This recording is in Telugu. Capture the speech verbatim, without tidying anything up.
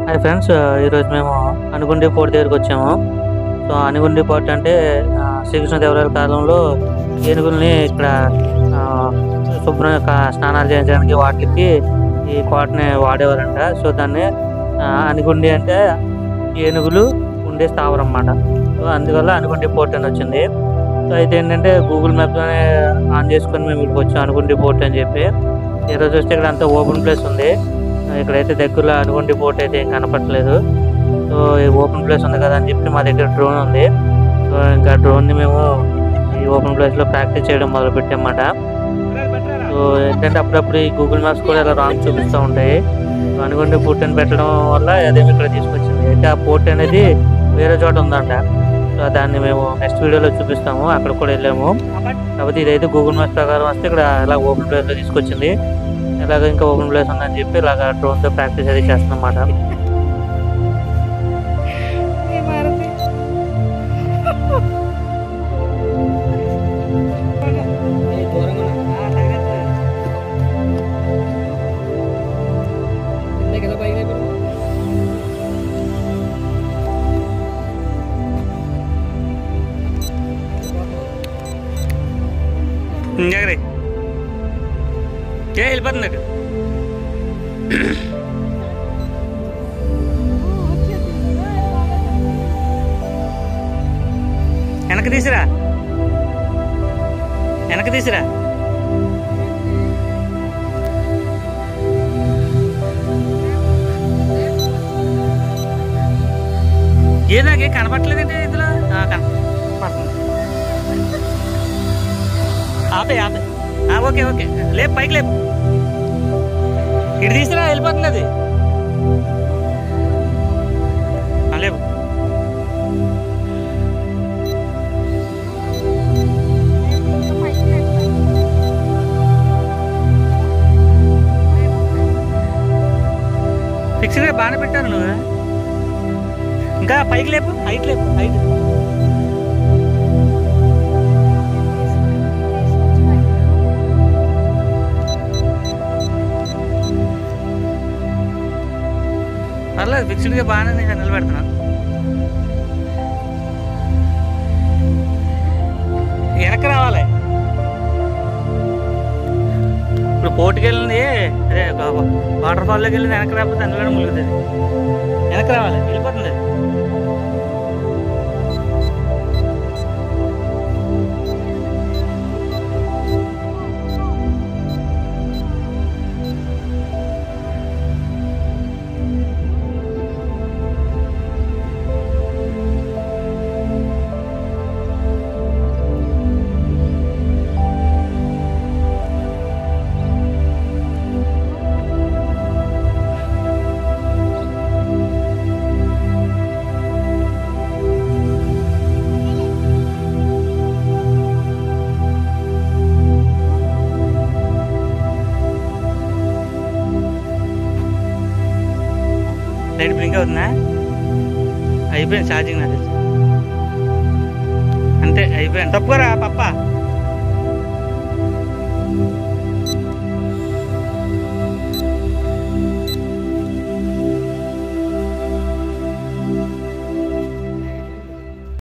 హాయ్ ఫ్రెండ్స్, ఈరోజు మేము అనుగుండి పోర్ట్ దగ్గరికి వచ్చాము. సో అనుగుండి పోర్ట్ అంటే శ్రీకృష్ణదేవరాయల కాలంలో ఏనుగుల్ని ఇక్కడ శుభ్రంగా స్నానాలు చేయించడానికి వాటికి ఈ కోటని వాడేవారంట. సో దాన్ని అనుగుండి అంటే ఏనుగులు ఉండే స్థావరం అన్నమాట. సో అందువల్ల అనుగుండి పోర్ట్ అని వచ్చింది. సో అయితే ఏంటంటే గూగుల్ మ్యాప్లోనే ఆన్ చేసుకొని మేము ఇక్కడికి వచ్చాం అనుగుండి పోర్ట్ అని చెప్పి. ఈరోజు వస్తే ఇక్కడ అంతా ఓపెన్ ప్లేస్ ఉంది. ఇక్కడైతే దగ్గరలో అనుగుండి పోర్ట్ అయితే ఏం కనపట్లేదు. సో ఓపెన్ ప్లేస్ ఉంది కదా అని చెప్పి మా దగ్గర డ్రోన్ ఉంది. సో ఇంకా డ్రోన్ని మేము ఈ ఓపెన్ ప్లేస్లో ప్రాక్టీస్ చేయడం మొదలు పెట్టామన్నమాట. సో ఏంటంటే అప్పుడప్పుడు ఈ గూగుల్ మ్యాప్స్ కూడా ఇలా రాంగ్ చూపిస్తూ ఉంటాయి. సో అనుగుండి పోర్ట్ అని పెట్టడం వల్ల అదేమి ఇక్కడ తీసుకొచ్చింది. అయితే ఆ పోర్ట్ అనేది వేరే చోట ఉందంట. సో దాన్ని మేము నెక్స్ట్ వీడియోలో చూపిస్తాము. అక్కడ కూడా వెళ్ళాము. కాకపోతే ఇదైతే గూగుల్ మ్యాప్స్ ప్రకారం వస్తే ఇక్కడ ఇలా ఓపెన్ ప్లేస్లో తీసుకొచ్చింది. ఇలాగ ఇంకా ఓపెన్ ప్లేస్ ఉందని చెప్పి ఇలాగ డ్రోన్తో ప్రాక్టీస్ అది చేస్తున్నాం అన్నమాట. వెళ్ళిపోతుంది వెనక్కి తీసిరా వెనక్కి తీసిరా ఏదాకే కనపట్లేదంటే ఇందులో కనపడుతుంది. ఆపే ఆపే ఓకే ఓకే లేపు పైకి లేపు ఇటు తీసిరా వెళ్ళిపోతుంది అది లేపు. ఫిక్స్డ్గా బాగానే పెట్టారు నువ్వు. ఇంకా పైకి లేపు హైట్ లేపు హైట్ పర్లేదు. ఫిక్స్డ్గా బాగానే నేను నిలబెడుతున్నాను. వెనక్కి రావాలి. ఇప్పుడు పోర్టుకి వెళ్ళింది అదే వాటర్ ఫాల్లోకి వెళ్ళింది. వెనక్కి రాకపోతే అందులో ములుగుతుంది. వెనక్కి రావాలి వెళ్ళిపోతుంది. లైట్ బ్లింక్ అవుతుందా? అయిపోయింది ఛార్జింగ్. నాకు అంతే అయిపోయింది. తప్పుకోరా పప్ప.